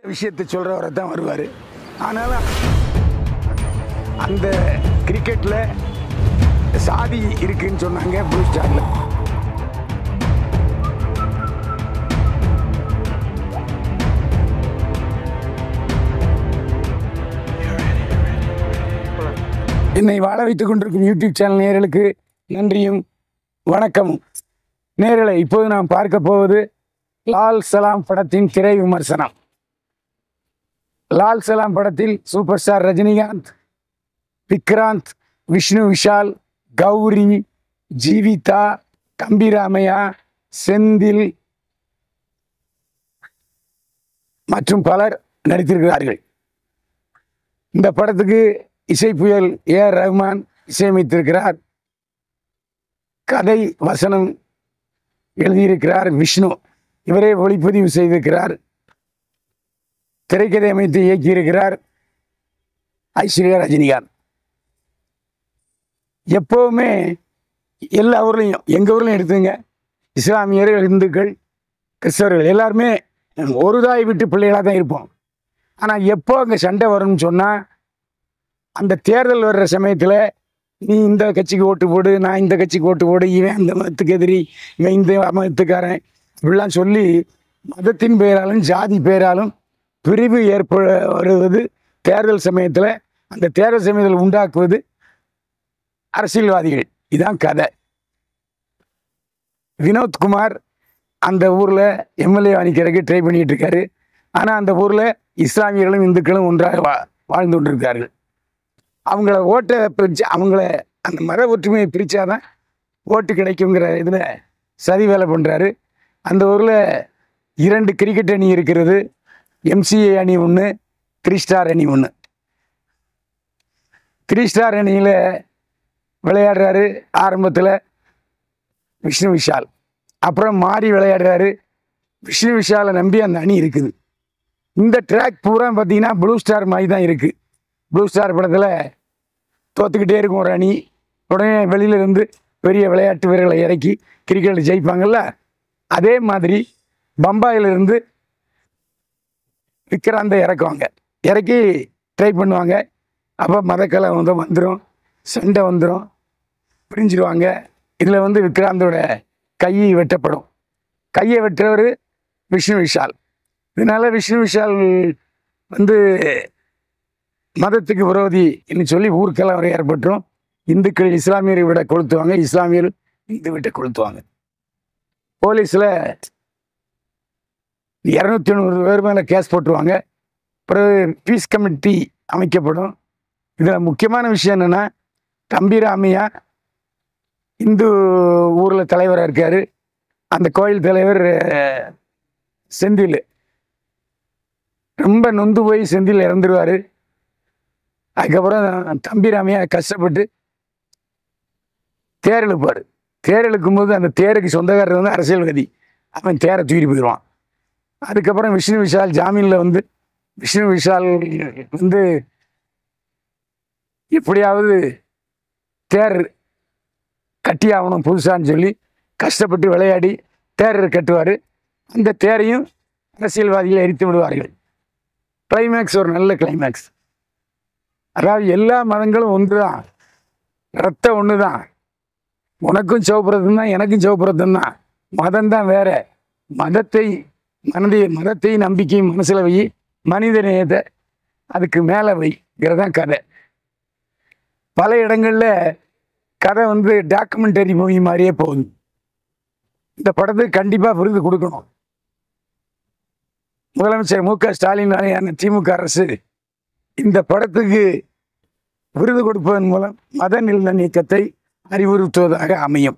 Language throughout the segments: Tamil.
விஷயத்தை சொல்கிறவரை தான் வருவார். ஆனாலும் அந்த கிரிக்கெட்டில் சாதி இருக்குன்னு சொன்னாங்க ப்ளூ ஸ்டாரில். என்னை வாழ வைத்துக் கொண்டிருக்கும் யூடியூப் சேனல் நேயர்களுக்கு நன்றியும் வணக்கமும். நேயர்களை, இப்போது நாம் பார்க்க போவது லால் சலாம் படத்தின் திரை விமர்சனம். லால் சலாம் படத்தில் சூப்பர் ஸ்டார் ரஜினிகாந்த், விக்ராந்த், விஷ்ணு விஷால், கௌரி, ஜீவிதா, தம்பிராமையா, செந்தில் மற்றும் பலர் நடித்திருக்கிறார்கள். இந்த படத்துக்கு இசை புயல் ஏஆர் ரஹ்மான் இசையமைத்திருக்கிறார். கதை வசனம் எழுதியிருக்கிறார் விஷ்ணு. இவரே ஒளிப்பதிவு செய்திருக்கிறார். திரைக்கதை அமைத்து இயக்கியிருக்கிறார் ஐஸ்வர்யா ரஜினிகாந்த். எப்போவுமே எல்லா ஊர்லேயும், எங்கள் ஊர்லையும் எடுத்துங்க, இஸ்லாமியர்கள், இந்துக்கள், கிறிஸ்தவர்கள் எல்லாருமே ஒரு தாய் விட்டு பிள்ளைகளாக தான் இருப்போம். ஆனால் எப்போ அங்கே சண்டை வரும்னு சொன்னால், அந்த தேர்தல் வர்ற சமயத்தில் நீ இந்த கட்சிக்கு ஓட்டு போடு, நான் இந்த கட்சிக்கு ஓட்டு போடு, இவன் அந்த மதத்துக்கு எதிரி, இவன் இந்த மதத்துக்காரன், இப்படிலாம் சொல்லி மதத்தின் பெயராலும் ஜாதி பெயராலும் பிரிவு வருவது தேர்தல் சமயத்தில். அந்த தேர்தல் சமயத்தில் உண்டாக்குவது அரசியல்வாதிகள். இதுதான் கதை. வினோத்குமார் அந்த ஊரில் எம்எல்ஏ அணிக்கிறதுக்கு ட்ரை பண்ணிகிட்டு இருக்காரு. ஆனால் அந்த ஊரில் இஸ்லாமியர்களும் இந்துக்களும் ஒன்றாக வாழ்ந்து கொண்டிருக்கார்கள். அவங்கள ஓட்டை பிரித்து, அவங்கள அந்த மத ஒற்றுமையை பிரித்தாதான் ஓட்டு கிடைக்குங்கிற இதில் சதி வேலை பண்ணுறாரு. அந்த ஊரில் 2 கிரிக்கெட் அணி இருக்கிறது. எம்சிஏ அணி ஒன்று, 3 ஸ்டார் அணி ஒன்று. 3 ஸ்டார் அணியில் விளையாடுறாரு ஆரம்பத்தில் விஷ்ணு விஷால். அப்புறம் மாறி விளையாடுறாரு. விஷ்ணு விஷாலை நம்பி அந்த அணி இருக்குது. இந்த ட்ராக் பூரா பார்த்தீங்கன்னா ப்ளூ ஸ்டார் மாதிரி தான் இருக்குது. ப்ளூ ஸ்டார் படத்தில் தோற்றுக்கிட்டே இருக்கும் ஒரு அணி, உடனே வெளியிலேருந்து பெரிய விளையாட்டு வீரர்களை இறக்கி கிரிக்கெட்டில் ஜெயிப்பாங்கள்ல, அதே மாதிரி பம்பாயிலிருந்து விக்ராந்தை இறக்குவாங்க. இறக்கி ட்ரை பண்ணுவாங்க. அப்போ மதக்கலை வந்துடும், சண்டை வந்துடும், பிரிஞ்சிடுவாங்க. இதில் விக்ராந்தோட கை வெட்டப்படும். கையை வெட்டுறவர் விஷ்ணு விஷால். இதனால் விஷ்ணு விஷால் மதத்துக்கு விரோதி என்று சொல்லி ஊருக்கெல்லாம் வரை ஏற்பட்டுரும். இந்துக்கள் இஸ்லாமியரை விட கொளுத்துவாங்க, இஸ்லாமியர் இந்து விட்ட கொளுத்துவாங்க. போலீஸில் 250 பேர் மேலே கேஸ் போட்டுருவாங்க. பிறகு பீஸ் கமிட்டி அமைக்கப்படும். இதில் முக்கியமான விஷயம் என்னென்னா, தம்பிராமையா இந்து ஊரில் தலைவராக இருக்கார். அந்த கோயில் தலைவர் செந்தில் ரொம்ப நொந்து போய் செந்தில் இறந்துருவார். அதுக்கப்புறம் தம்பிராமையா கஷ்டப்பட்டு தேர் இழுப்பார். தேர் இழுக்கும்போது அந்த தேருக்கு சொந்தக்காரர் அரசியல்வாதி. அவன் தேரை தூக்கிட்டு போயிடுவான். அதுக்கப்புறம் விஷ்ணு விஷால் ஜாமீனில் விஷ்ணு விஷால் எப்படியாவது தேர் கட்டி ஆகணும் புதுசான்னு சொல்லி கஷ்டப்பட்டு விளையாடி தேர் கட்டுவார். அந்த தேரையும் அரசியல்வாதிகளை எரித்து விடுவார்கள். கிளைமேக்ஸ் ஒரு நல்ல கிளைமேக்ஸ். அதாவது எல்லா மதங்களும் ஒன்று தான், ரத்தம் ஒன்று தான். உனக்கும் சிவப்பு தான், எனக்கும் சிவப்பு தான். மதம் தான் வேற. மதத்தை நம்பிக்கையும் மனசில் வை, மனித நேயத்தை அதுக்கு மேலே வைங்கிறதான் கதை. பல இடங்களில் கதை டாக்குமெண்டரி மூவி மாதிரியே போகுது. இந்த படத்துக்கு கண்டிப்பாக விருது கொடுக்கணும். முதலமைச்சர் மு க ஸ்டாலின் திமுக அரசு இந்த படத்துக்கு விருது கொடுப்பதன் மூலம் மத நல்லிணக்கத்தை அறிவுறுத்துவதாக அமையும்.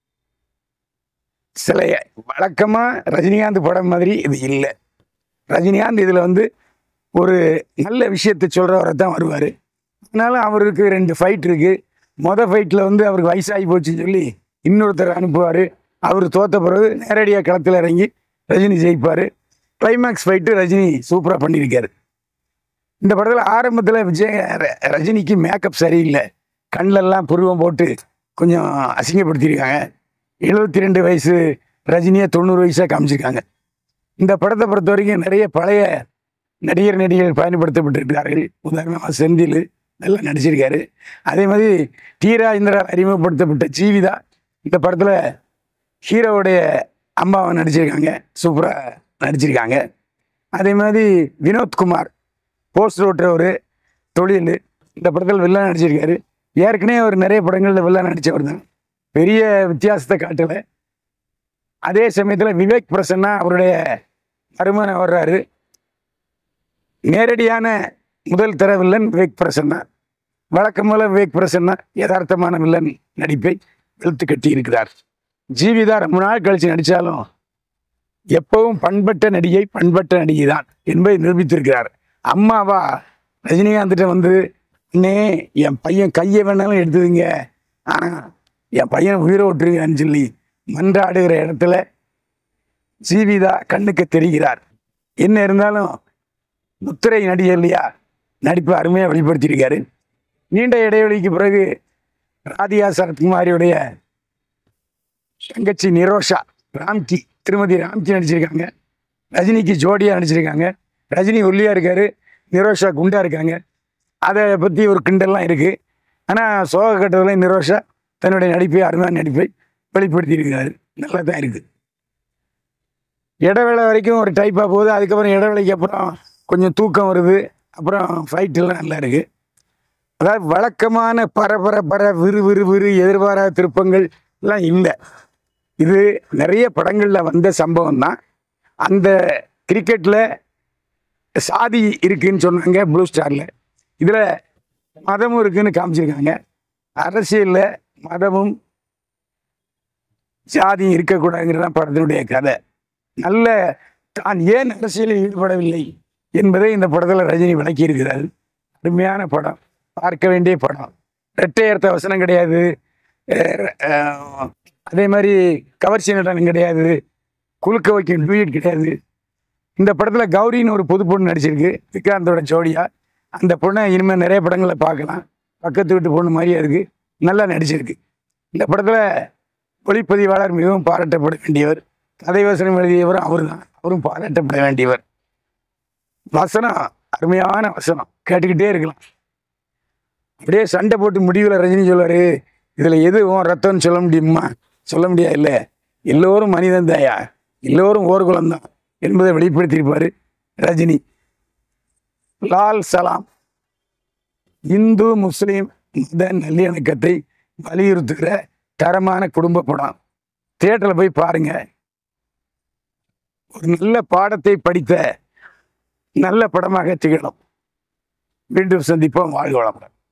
சில வழக்கமாக ரஜினிகாந்த் படம் மாதிரி இது இல்லை. ரஜினிகாந்த் இதில் ஒரு நல்ல விஷயத்தை சொல்கிறவரை தான் வருவார். அதனால அவருக்கு 2 ஃபைட் இருக்குது. மொதல் ஃபைட்டில் அவருக்கு வயசாகி போச்சுன்னு சொல்லி இன்னொருத்தர் அனுப்புவார். அவர் தோற்ற பிறகு நேரடியாக களத்தில் இறங்கி ரஜினி ஜெயிப்பார். கிளைமேக்ஸ் ஃபைட்டு ரஜினி சூப்பராக பண்ணியிருக்காரு. இந்த படத்தில் ஆரம்பத்தில் ரஜினிக்கு மேக்கப் சரியில்லை. கண்ணிலெல்லாம் புருவம் போட்டு கொஞ்சம் அசிங்கப்படுத்தியிருக்காங்க. 72 வயசு ரஜினியை 90 வயசாக காமிச்சிருக்காங்க. இந்த படத்தை பொறுத்த வரைக்கும் நிறைய பழைய நடிகர்கள் பயன்படுத்தப்பட்டிருக்கிறார்கள். உதாரணமாக செந்தில் நல்லா நடிச்சிருக்காரு. அதே மாதிரி டி ராஜேந்திரால் அறிமுகப்படுத்தப்பட்ட ஜீவிதா இந்த படத்தில் ஹீரோவுடைய அம்மாவை நடிச்சிருக்காங்க, சூப்பராக நடிச்சிருக்காங்க. அதே மாதிரி வினோத்குமார் போஸ்ட் ஓட்டுறவர் தொழில் இந்த படத்தில் வில்லன் நடிச்சிருக்காரு. ஏற்கனவே அவர் நிறைய படங்களில் வில்லன் நடித்தவர் தான், பெரிய வித்தியாசத்தை காட்டலை. அதே சமயத்தில் விவேக் பிரசன்னா அவருடைய மருமகன் வர்றாரு. நேரடியான முதல் தர வில்லன் விவேக் பிரசன்னா. வழக்கம் போல விவேக் பிரசன்னா யதார்த்தமான வில்லன் நடிப்பை வெளுத்து கட்டி இருக்கிறார். ஜீவிதா ரொம்ப நாள் கழிச்சு நடித்தாலும் எப்பவும் பண்பட்ட நடிகை தான் என்பதை நிரூபித்திருக்கிறார். அம்மாவா ரஜினிகாந்த்கிட்ட வந்து, அண்ணே என் பையன் கையை வேணாலும் எடுத்துதுங்க, ஆனால் என் பையனை உயிரை விட்டுருங்கன்னு சொல்லி மன்றாடுகிற இடத்துல ஜீவிதா கண்ணுக்கு தெரிகிறார். என்ன இருந்தாலும் முத்திரை நடிகை இல்லையா, நடிப்பை அருமையாக வெளிப்படுத்தியிருக்காரு. நீண்ட இடைவெளிக்கு பிறகு ராதிகா சரத்குமாரியுடைய தங்கச்சி நிரோஷா ராம்கி, திருமதி ராம்கி நடிச்சிருக்காங்க. ரஜினிக்கு ஜோடியாக நடிச்சிருக்காங்க. ரஜினி ஒல்லியாக இருக்கார், நிரோஷா குண்டாக இருக்காங்க. அதை பற்றி ஒரு கிண்டல்லாம் இருக்குது. ஆனால் சோக கட்டத்தில் நிரோஷா தன்னுடைய நடிப்பை அருமையான நடிப்பை வெளிப்படுத்தியிருக்கிறாரு. நல்லா தான் இருக்குது. இடைவேளை வரைக்கும் ஒரு டைப்பாக போகுது. அதுக்கப்புறம் இடைவேளைக்கு அப்புறம் கொஞ்சம் தூக்கம் வருது. அப்புறம் ஃபைட்டெல்லாம் நல்லா இருக்குது. அதாவது வழக்கமான பர விறு எதிர்பாராத திருப்பங்கள் எல்லாம் இல்லை. இது நிறைய படங்களில் வந்த சம்பவம் தான். அந்த கிரிக்கெட்டில் சாதி இருக்குதுன்னு சொன்னாங்க ப்ளூ ஸ்டாரில். இதில் மதமும் இருக்குதுன்னு காமிச்சிருக்காங்க. அரசியலில் மதமும் சாதியும் இருக்கக்கூடாதுங்கிறதான் படத்தினுடைய கதை. நல்ல தான் ஏன் அரசியலில் ஈடுபடவில்லை என்பதை இந்த படத்தில் ரஜினி விளக்கி இருக்கிறார். அருமையான படம், பார்க்க வேண்டிய படம். இரட்டை அர்த்த வசனம் கிடையாது, அதே மாதிரி கவர்ச்சி நடனம் கிடையாது, குலுக்க வைக்கும் டூயட் கிடையாது. இந்த படத்தில் கௌரின்னு ஒரு புது பொண்ணு நடிச்சிருக்கு, விக்ராந்தோட ஜோடியா. அந்த பொண்ணை இனிமேல் நிறைய படங்களை பார்க்கலாம். பக்கத்து வீட்டு பொண்ணு மாதிரியே இருக்குது, நல்லா நடிச்சிருக்கு. இந்த படத்தில் ஒளிப்பதிவாளர் மிகவும் பாராட்டப்பட வேண்டியவர். கதை வசனம் எழுதியவரும் அவர் தான், அவரும் பாராட்டப்பட வேண்டியவர். வசனம் அருமையான வசனம், கேட்டுக்கிட்டே இருக்கலாம். அப்படியே சண்டை போட்டு முடிவில் ரஜினி சொல்வார், இதில் எதுவும் ரத்தம்னு சொல்ல முடியுமா? சொல்ல முடியாது, இல்லை, எல்லோரும் மனிதன் தாயா, எல்லோரும் ஓர்குலம் தான் என்பதை வெளிப்படுத்தியிருப்பார் ரஜினி. லால் சலாம் இந்து முஸ்லீம் மத நல்லிணக்கத்தை வலியுறுத்துகிற தரமான குடும்ப படம். தியேட்டரில் போய் பாருங்க. ஒரு நல்ல பாடத்தை படித்த நல்ல படமாக திகழும். மீண்டும் சந்திப்போம். வாழ்க வளமுடன்.